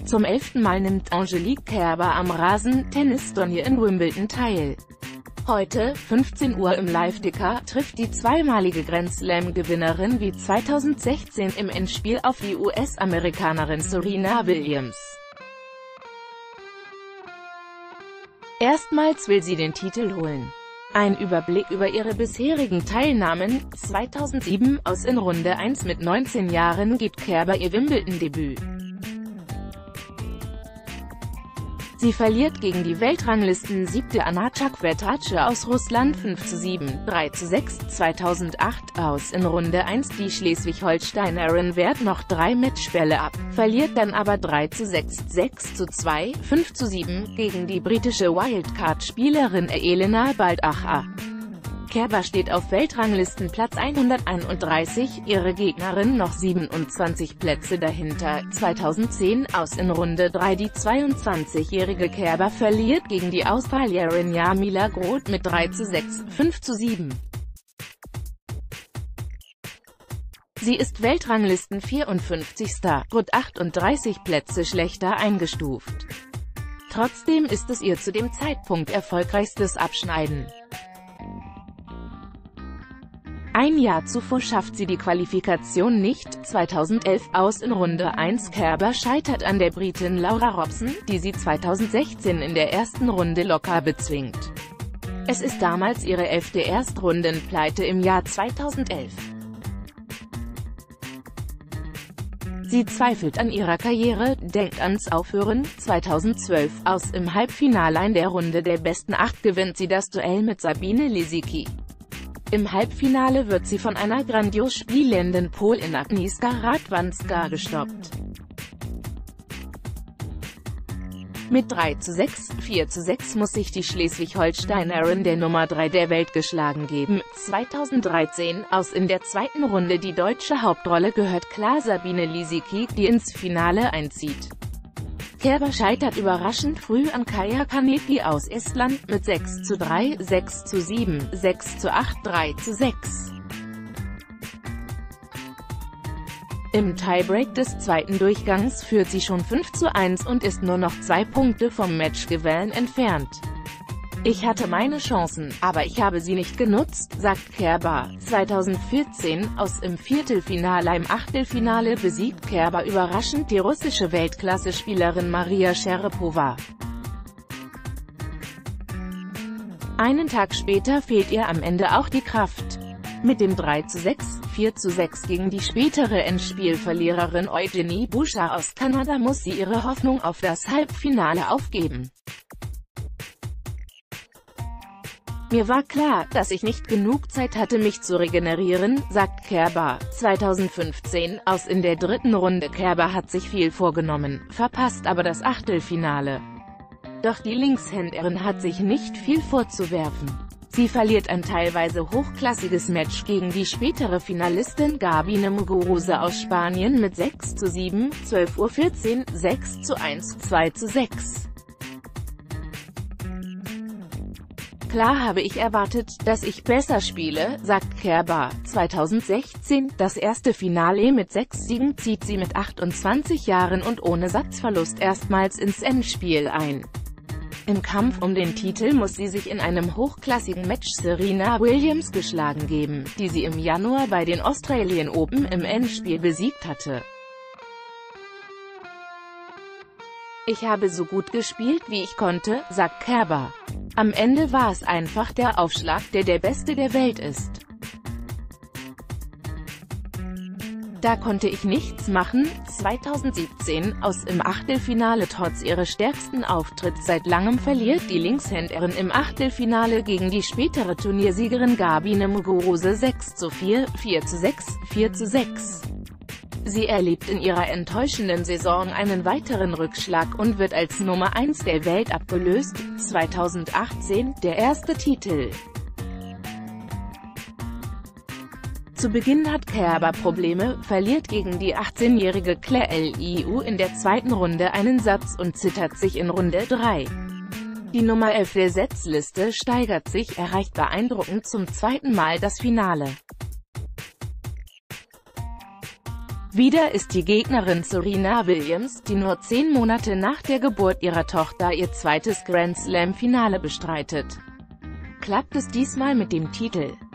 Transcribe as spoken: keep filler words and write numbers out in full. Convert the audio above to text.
Zum elften Mal nimmt Angelique Kerber am Rasen-Tennisturnier in Wimbledon teil. Heute, fünfzehn Uhr im Live-Ticker, trifft die zweimalige Grand-Slam-Gewinnerin wie zweitausendsechzehn im Endspiel auf die U S-Amerikanerin Serena Williams. Erstmals will sie den Titel holen. Ein Überblick über ihre bisherigen Teilnahmen: zweitausendsieben, aus in Runde eins mit neunzehn Jahren gibt Kerber ihr Wimbledon-Debüt. Sie verliert gegen die Weltranglisten-siebte Anna Chakvetadze aus Russland fünf zu sieben, drei zu sechs. zweitausendacht, aus in Runde eins, die Schleswig-Holsteinerin wehrt noch drei Matchbälle ab, verliert dann aber drei zu sechs, sechs zu zwei, fünf zu sieben, gegen die britische Wildcard-Spielerin Elena Baldacha. Kerber steht auf Weltranglistenplatz hunderteinunddreißig, ihre Gegnerin noch siebenundzwanzig Plätze dahinter. zweitausendzehn, aus in Runde drei, die zweiundzwanzigjährige Kerber verliert gegen die Australierin Jarmila Groth mit drei zu sechs, fünf zu sieben. Sie ist Weltranglisten vierundfünfzigster, rund achtunddreißig Plätze schlechter eingestuft. Trotzdem ist es ihr zu dem Zeitpunkt erfolgreichstes Abschneiden. Ein Jahr zuvor schafft sie die Qualifikation nicht, zweitausendelf, aus in Runde eins. Kerber scheitert an der Britin Laura Robson, die sie zweitausendsechzehn in der ersten Runde locker bezwingt. Es ist damals ihre elfte Erstrundenpleite im Jahr zweitausendelf. Sie zweifelt an ihrer Karriere, denkt ans Aufhören. zweitausendzwölf, aus im Halbfinale in der Runde der besten acht gewinnt sie das Duell mit Sabine Lisicki. Im Halbfinale wird sie von einer grandios spielenden Polin Agnieszka Radwanska gestoppt. Mit drei zu sechs, vier zu sechs muss sich die Schleswig-Holsteinerin der Nummer drei der Welt geschlagen geben. zweitausenddreizehn, aus in der zweiten Runde, die deutsche Hauptrolle gehört klar Sabine Lisicki, die ins Finale einzieht. Kerber scheitert überraschend früh an Kaia Kanepi aus Estland, mit sechs zu drei, sechs zu sieben, sechs zu acht, drei zu sechs. Im Tiebreak des zweiten Durchgangs führt sie schon fünf zu eins und ist nur noch zwei Punkte vom Matchgewinn entfernt. Ich hatte meine Chancen, aber ich habe sie nicht genutzt, sagt Kerber. zweitausendvierzehn, aus im Viertelfinale. Im Achtelfinale besiegt Kerber überraschend die russische Weltklasse-Spielerin Maria Sharapova. Einen Tag später fehlt ihr am Ende auch die Kraft. Mit dem drei zu sechs, vier zu sechs gegen die spätere Endspielverliererin Eugenie Bouchard aus Kanada muss sie ihre Hoffnung auf das Halbfinale aufgeben. Mir war klar, dass ich nicht genug Zeit hatte, mich zu regenerieren, sagt Kerber. zweitausendfünfzehn, aus in der dritten Runde. Kerber hat sich viel vorgenommen, verpasst aber das Achtelfinale. Doch die Linkshänderin hat sich nicht viel vorzuwerfen. Sie verliert ein teilweise hochklassiges Match gegen die spätere Finalistin Gabine Muguruza aus Spanien mit sechs zu sieben, zwölf Uhr vierzehn, sechs zu eins, zwei zu sechs. Klar habe ich erwartet, dass ich besser spiele, sagt Kerber. zweitausendsechzehn, das erste Finale mit sechs Siegen, zieht sie mit achtundzwanzig Jahren und ohne Satzverlust erstmals ins Endspiel ein. Im Kampf um den Titel muss sie sich in einem hochklassigen Match Serena Williams geschlagen geben, die sie im Januar bei den Australian Open im Endspiel besiegt hatte. Ich habe so gut gespielt, wie ich konnte, sagt Kerber. Am Ende war es einfach der Aufschlag, der der beste der Welt ist. Da konnte ich nichts machen. zweitausendsiebzehn, aus im Achtelfinale. Trotz ihres stärksten Auftritts seit langem verliert die Linkshänderin im Achtelfinale gegen die spätere Turniersiegerin Gabine Muguruza sechs zu vier, vier zu sechs, vier zu sechs. Sie erlebt in ihrer enttäuschenden Saison einen weiteren Rückschlag und wird als Nummer eins der Welt abgelöst. zweitausendachtzehn, der erste Titel. Zu Beginn hat Kerber Probleme, verliert gegen die achtzehnjährige Claire Liu in der zweiten Runde einen Satz und zittert sich in Runde drei. Die Nummer elf der Setzliste steigert sich, erreicht beeindruckend zum zweiten Mal das Finale. Wieder ist die Gegnerin Serena Williams, die nur zehn Monate nach der Geburt ihrer Tochter ihr zweites Grand Slam-Finale bestreitet. Klappt es diesmal mit dem Titel?